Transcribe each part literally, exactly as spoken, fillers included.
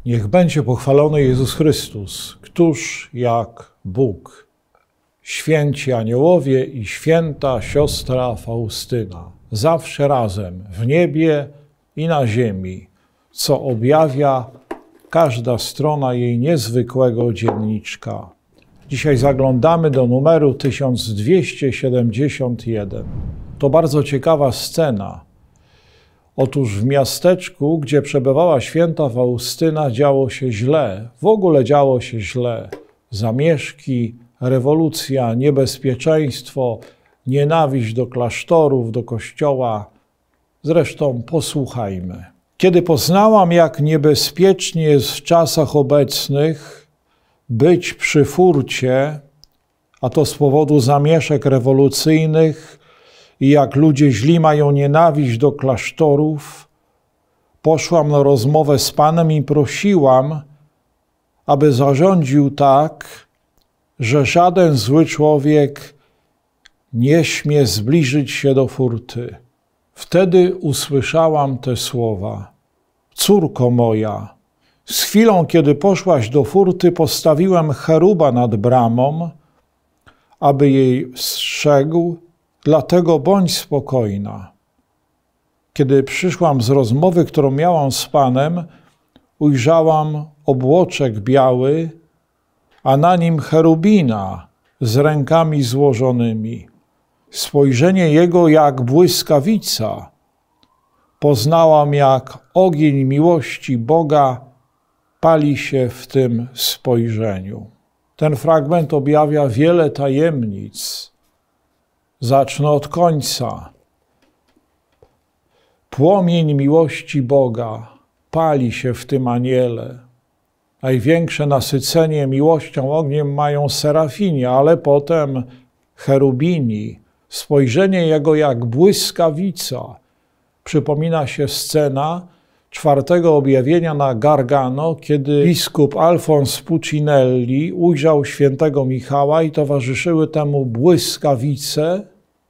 Niech będzie pochwalony Jezus Chrystus, któż jak Bóg. Święci aniołowie i święta siostra Faustyna, zawsze razem w niebie i na ziemi, co objawia każda strona jej niezwykłego dzienniczka. Dzisiaj zaglądamy do numeru tysiąc dwieście siedemdziesiąt jeden. To bardzo ciekawa scena. Otóż w miasteczku, gdzie przebywała święta Faustyna, działo się źle. W ogóle działo się źle. Zamieszki, rewolucja, niebezpieczeństwo, nienawiść do klasztorów, do kościoła. Zresztą posłuchajmy. Kiedy poznałam, jak niebezpiecznie jest w czasach obecnych być przy furcie, a to z powodu zamieszek rewolucyjnych, i jak ludzie źli mają nienawiść do klasztorów, poszłam na rozmowę z Panem i prosiłam, aby zarządził tak, że żaden zły człowiek nie śmie zbliżyć się do furty. Wtedy usłyszałam te słowa: córko moja, z chwilą, kiedy poszłaś do furty, postawiłem cheruba nad bramą, aby jej strzegł, dlatego bądź spokojna. Kiedy przyszłam z rozmowy, którą miałam z Panem, ujrzałam obłoczek biały, a na nim cherubina z rękami złożonymi. Spojrzenie jego jak błyskawica. Poznałam, jak ogień miłości Boga pali się w tym spojrzeniu. Ten fragment objawia wiele tajemnic. Zacznę od końca. Płomień miłości Boga pali się w tym aniele. Największe nasycenie miłością ogniem mają serafini, ale potem cherubini. Spojrzenie jego jak błyskawica. Przypomina się scena czwartego objawienia na Gargano, kiedy biskup Alfons Puccinelli ujrzał świętego Michała i towarzyszyły temu błyskawice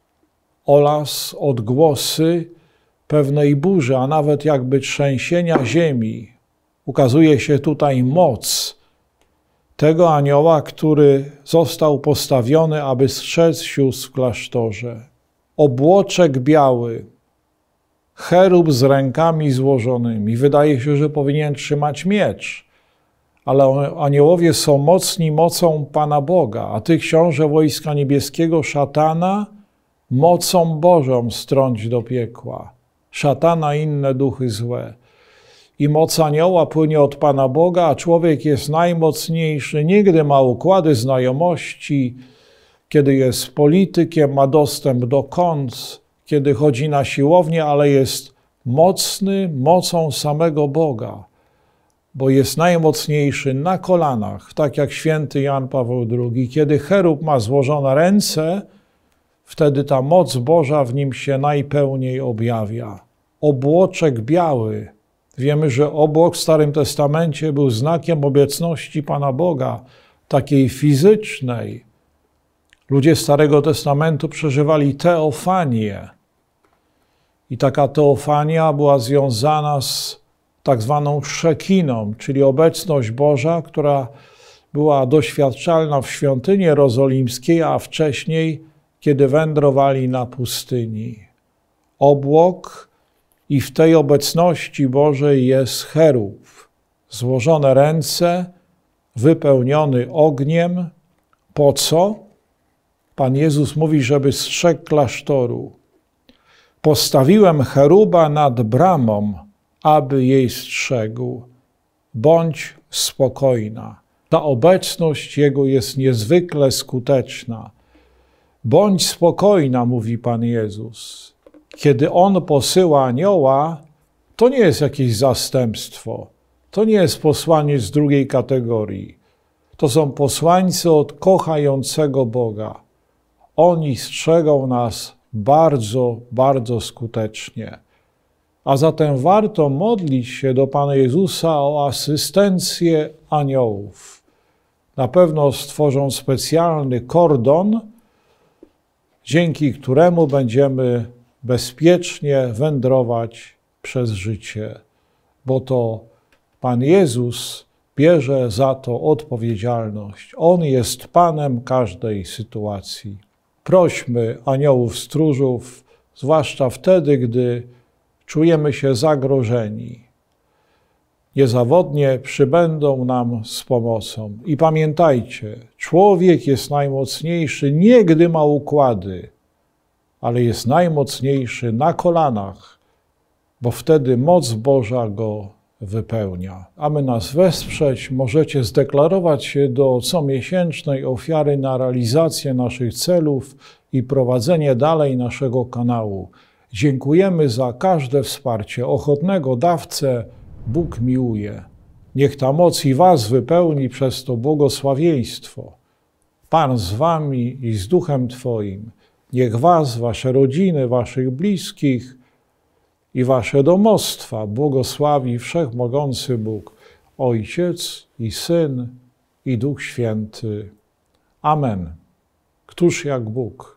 oraz odgłosy pewnej burzy, a nawet jakby trzęsienia ziemi. Ukazuje się tutaj moc tego anioła, który został postawiony, aby strzec sióstr w klasztorze. Obłoczek biały, cherub z rękami złożonymi. Wydaje się, że powinien trzymać miecz, ale aniołowie są mocni mocą Pana Boga, a ty, książę wojska niebieskiego, szatana, mocą Bożą strąć do piekła. Szatana i inne duchy złe. I moc anioła płynie od Pana Boga, a człowiek jest najmocniejszy. Nigdy ma układy znajomości, kiedy jest politykiem, ma dostęp do kont, kiedy chodzi na siłownię, ale jest mocny mocą samego Boga, bo jest najmocniejszy na kolanach, tak jak święty Jan Paweł drugi. Kiedy cherub ma złożone ręce, wtedy ta moc Boża w nim się najpełniej objawia. Obłoczek biały. Wiemy, że obłok w Starym Testamencie był znakiem obecności Pana Boga, takiej fizycznej. Ludzie Starego Testamentu przeżywali teofanię. I taka teofania była związana z tak zwaną szekiną, czyli obecność Boża, która była doświadczalna w świątyni jerozolimskiej, a wcześniej, kiedy wędrowali na pustyni. Obłok i w tej obecności Bożej jest cherub. Złożone ręce, wypełniony ogniem. Po co? Pan Jezus mówi, żeby strzegł klasztoru. Postawiłem cheruba nad bramą, aby jej strzegł. Bądź spokojna. Ta obecność Jego jest niezwykle skuteczna. Bądź spokojna, mówi Pan Jezus. Kiedy On posyła anioła, to nie jest jakieś zastępstwo. To nie jest posłaniec z drugiej kategorii. To są posłańcy od kochającego Boga. Oni strzegą nas bardzo, bardzo skutecznie. A zatem warto modlić się do Pana Jezusa o asystencję aniołów. Na pewno stworzą specjalny kordon, dzięki któremu będziemy bezpiecznie wędrować przez życie, bo to Pan Jezus bierze za to odpowiedzialność. On jest Panem każdej sytuacji. Prośmy aniołów stróżów, zwłaszcza wtedy, gdy czujemy się zagrożeni. Niezawodnie przybędą nam z pomocą. I pamiętajcie, człowiek jest najmocniejszy nie gdy ma układy, ale jest najmocniejszy na kolanach, bo wtedy moc Boża go wypełnia. Aby nas wesprzeć, możecie zdeklarować się do comiesięcznej ofiary na realizację naszych celów i prowadzenie dalej naszego kanału. Dziękujemy za każde wsparcie. Ochotnego dawcę Bóg miłuje. Niech ta moc i was wypełni przez to błogosławieństwo. Pan z wami i z duchem Twoim. Niech was, wasze rodziny, waszych bliskich i wasze domostwa błogosławi Wszechmogący Bóg, Ojciec i Syn i Duch Święty. Amen. Któż jak Bóg?